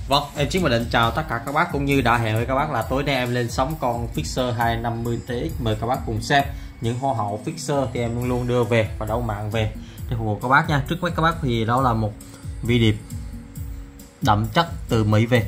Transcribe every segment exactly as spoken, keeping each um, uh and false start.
Vâng, em Chiến Bình Định chào tất cả các bác, cũng như đã hẹn với các bác là tối nay em lên sóng con Fixer hai năm mươi T X. Mời các bác cùng xem những hoa hậu Fixer thì em luôn luôn đưa về và đấu mạng về để phục vụ các bác nha. Trước mắt các bác thì đó là một vi điệp đậm chất từ Mỹ về.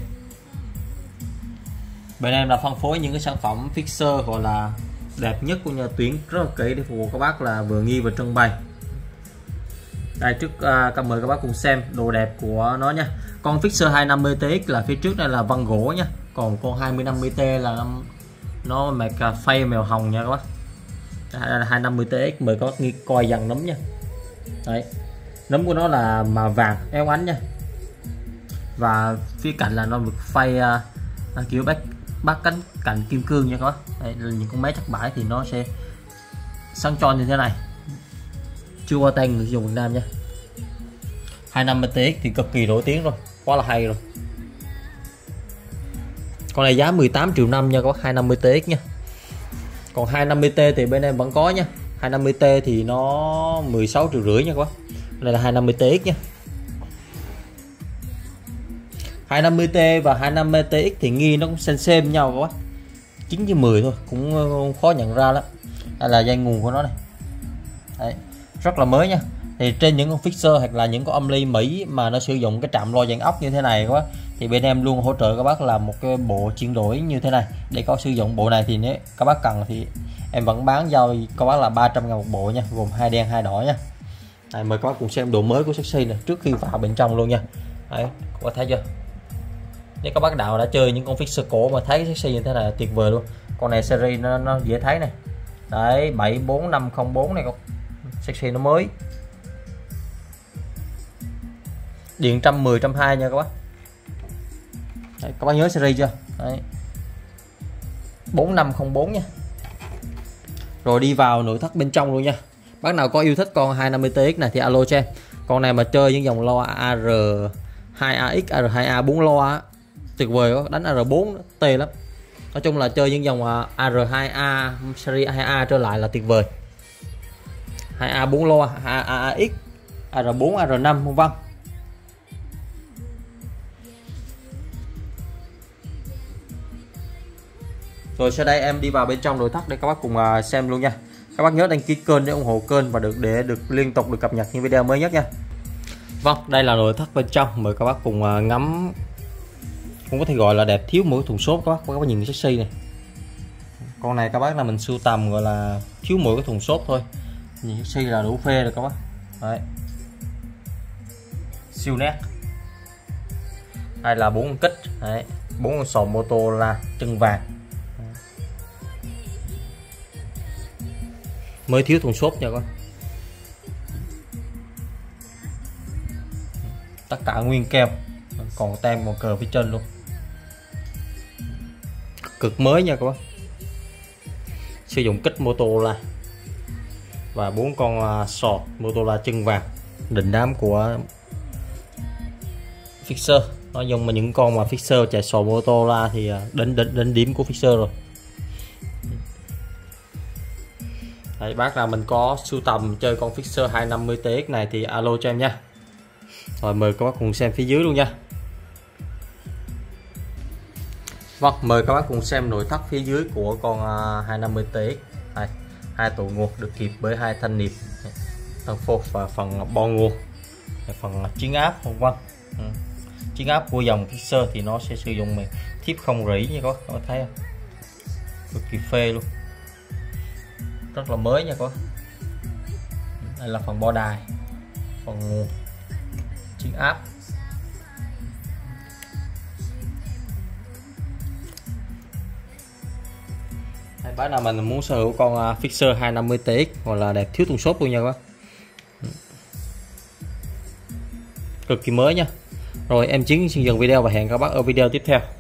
Bên em là phân phối những cái sản phẩm Fixer gọi là đẹp nhất của nhà tuyển rất là kỹ để phục vụ các bác là vừa nghi và trưng bày. Đây, trước uh, mời các bác cùng xem đồ đẹp của nó nha. Con Fixer hai năm mươi T X là phía trước đây là vân gỗ nha, còn con hai năm mươi T là nó mạch phay mèo hồng nha các bác. hai năm mươi T X mời các bác nghi coi dàn nấm nha. Đấy, nấm của nó là màu vàng eo ánh nha, và phía cạnh là nó được phay uh, kiểu bắt bắt cánh cạnh kim cương nha các bác. Đây là những con máy chắc bãi thì nó sẽ sáng tròn như thế này, chưa qua tay người dùng Việt Nam nha. hai năm mươi T X thì cực kỳ nổi tiếng rồi, quá là hay rồi. Con này giá mười tám triệu năm nha các bác, hai năm mươi T X nha. Còn hai năm mươi T thì bên em vẫn có nha. hai năm mươi T thì nó mười sáu triệu rưỡi nha các bác. Đây là hai năm mươi T X nha. hai năm mươi T và hai năm mươi T X thì nghi nó cũng xem xem nhau các bác, chín với mười thôi, cũng khó nhận ra lắm. Đây là dây nguồn của nó này. Đấy, rất là mới nha. Thì trên những con Fixer hoặc là những con âm ly Mỹ mà nó sử dụng cái trạm lo dàn ốc như thế này các bác, thì bên em luôn hỗ trợ các bác là một cái bộ chuyển đổi như thế này. Để có sử dụng bộ này thì nếu các bác cần thì em vẫn bán giao các bác là ba trăm ngàn một bộ nha, gồm hai đen hai đỏ nha. Đây, mời các bác cùng xem độ mới của Sexy này trước khi vào bên trong luôn nha. Đấy, các bác thấy chưa? Nếu các bác đạo đã chơi những con Fixer cổ mà thấy Sexy như thế này là tuyệt vời luôn. Con này series nó, nó dễ thấy này. Đấy, bảy bốn năm không bốn này, con Sexy nó mới. Điện một trăm mười một trăm hai mươi nha các bác. Đấy, các bác nhớ series chưa? Đấy, bốn năm không bốn nha. Rồi đi vào nội thất bên trong luôn nha. Bác nào có yêu thích con hai năm mươi T X này thì alo cho em. Con này mà chơi những dòng loa A R hai A X, A R hai A bốn loa tuyệt vời quá, đánh A R bốn tê lắm. Nói chung là chơi những dòng A R hai A series hai A trở lại là tuyệt vời. hai A bốn loa, A A X, A R bốn, A R năm vân vân. Rồi sau đây em đi vào bên trong nội thất để các bác cùng xem luôn nha. Các bác nhớ đăng ký kênh để ủng hộ kênh và được để được liên tục được cập nhật những video mới nhất nha. Vâng, đây là nội thất bên trong, mời các bác cùng ngắm. Cũng có thể gọi là đẹp thiếu mỗi thùng xốp các bác. Các bác nhìn cái Sexy này. Con này các bác là mình sưu tầm gọi là thiếu mỗi cái thùng xốp thôi. Nhìn Sexy là đủ phê rồi các bác. Đấy, siêu nét. Đây là bốn con kích, đấy, bốn con sò mô tô là chân vàng. Mới thiếu thùng xốp nha con. Tất cả nguyên keo, còn tem còn cờ phía trên luôn, cực mới nha các bác. Sử dụng kích Motorola và bốn con sò Motorola chân vàng, định đám của Fixer. Nói chung mà những con mà Fixer chạy sò Motorola thì đến đến đến điểm của Fixer rồi. Đấy, bác nào mình có sưu tầm chơi con Fixer hai năm mươi T X này thì alo cho em nha. Rồi mời các bác cùng xem phía dưới luôn nha. Vâng, mời các bác cùng xem nội thất phía dưới của con hai năm mươi T X. Đây, hai tủ nguồn được kịp bởi hai thanh nịp, thân phốt và phần bo nguồn, phần chiến áp vân vân. Ừ. Chiến áp của dòng Fixer thì nó sẽ sử dụng thiếp không rỉ như các bác, các bác thấy không? Cực kỳ phê luôn, rất là mới nha các bác. Đây là phần bo đài, phần nguồn, chiến áp. Hay bác nào mình muốn sở hữu con Fixer hai năm mươi T X hoặc là đẹp thiếu thùng xốp luôn nha các bác, cực kỳ mới nha. Rồi em Chiến xin dừng video và hẹn các bác ở video tiếp theo.